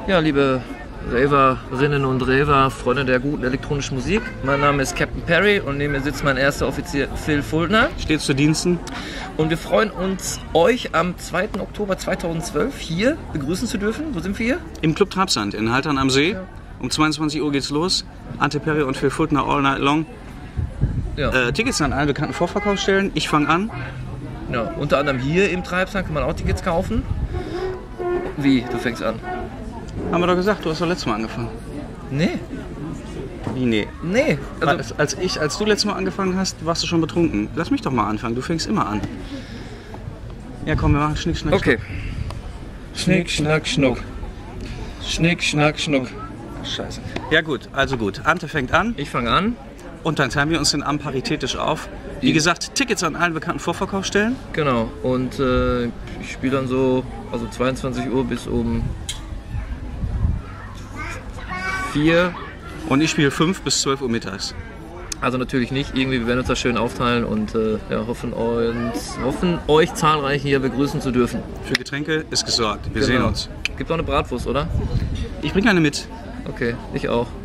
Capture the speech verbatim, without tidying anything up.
Ja, liebe Raverinnen und Raver, Freunde der guten elektronischen Musik. Mein Name ist Captain Perry und neben mir sitzt mein erster Offizier Phil Fuldner. Steht zu Diensten. Und wir freuen uns, euch am zweiten Oktober zweitausendzwölf hier begrüßen zu dürfen. Wo sind wir hier? Im Club Trabsand in Haltern am See. Ja. Um zweiundzwanzig Uhr geht's los. Ante Perry und Phil Fuldner all night long. Ja. Äh, Tickets an allen bekannten Vorverkaufsstellen. Ich fange an. Ja, unter anderem hier im Treibsand kann man auch Tickets kaufen. Wie? Du fängst an? Haben wir doch gesagt, du hast doch letztes Mal angefangen. Nee. Wie nee? Nee. Also als, als, ich, als du letztes Mal angefangen hast, warst du schon betrunken. Lass mich doch mal anfangen, du fängst immer an. Ja komm, wir machen Schnick, Schnack, okay. Schnick, Schnack, Schnuck. Schnick, Schnack, Schnuck. Scheiße. Ja gut, also gut. Ante fängt an. Ich fange an. Und dann teilen wir uns den Abend paritätisch auf. Wie gesagt, Tickets an allen bekannten Vorverkaufsstellen. Genau. Und äh, ich spiele dann so, also zweiundzwanzig Uhr bis um vier. Und ich spiele fünf bis zwölf Uhr mittags. Also natürlich nicht. Irgendwie, wir werden uns das schön aufteilen und äh, ja, hoffen, uns, hoffen, euch zahlreich hier begrüßen zu dürfen. Für Getränke ist gesorgt. Wir Genau. sehen uns. Gibt auch eine Bratwurst, oder? Ich bringe eine mit. Okay, ich auch.